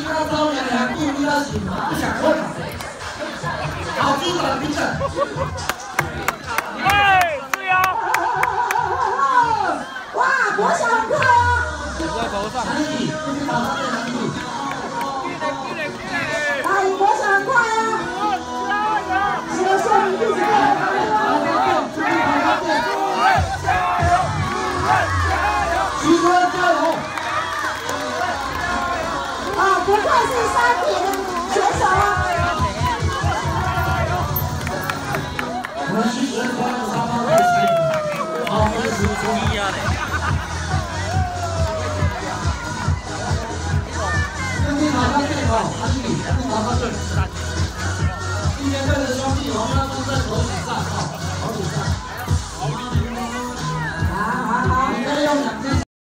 到周娘娘注意到警察，不想喝咖啡。好，主管评审。 哎，是呀。 哇，国小很快哦。 在头上。 阿姨，国小很快哦。只有说明自己徐坤加油！ 啊，不愧是3铁的选手啊！ 我们徐坤帮助他们开始，好，开始注意啊嘞。